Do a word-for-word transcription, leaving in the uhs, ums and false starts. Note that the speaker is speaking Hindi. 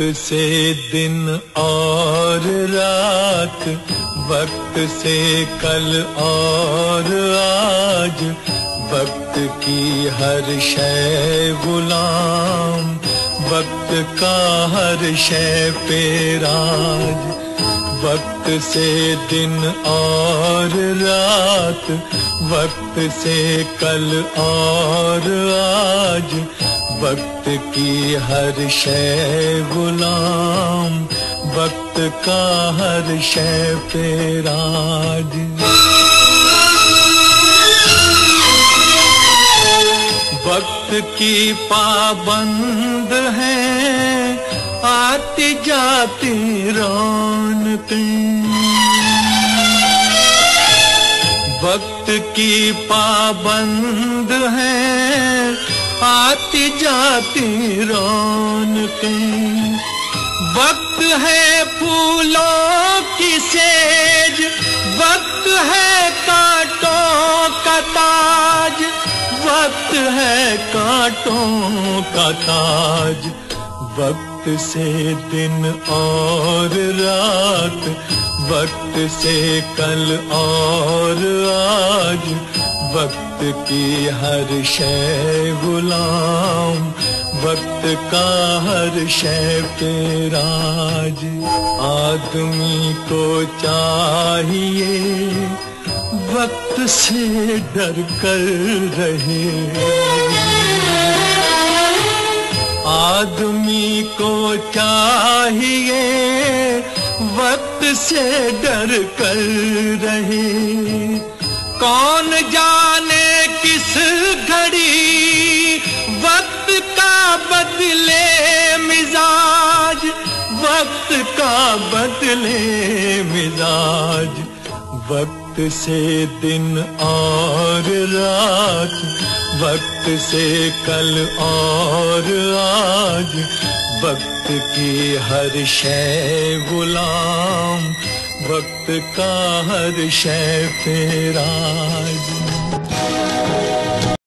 से दिन और रात, वक्त से कल और आज, वक्त की हर शय गुलाम, वक्त का हर शय पे राज। वक्त से दिन और रात, वक्त से कल और आज, वक्त की हर शय गुलाम, वक्त का हर शय पे राज। वक्त की पाबंद है आती जाती रौनकें, वक्त की पाबंद है आती जाती रौनकें। वक्त है फूलों की सेज, वक्त है कांटों का ताज, वक्त है कांटों का ताज। वक्त से दिन और रात, वक्त से कल और आज, वक्त की हर शय गुलाम, वक्त का हर शय पे राज। आदमी को चाहिए वक्त से डर कर रहे, आदमी को चाहिए वक्त से डर कर रहे। कौन जाने किस घड़ी वक्त का बदले मिजाज, वक्त का बदले मिजाज। वक्त से दिन और रात, वक्त से कल और आज, वक्त की हर शय गुलाम, वक्त का हर शय पे राज।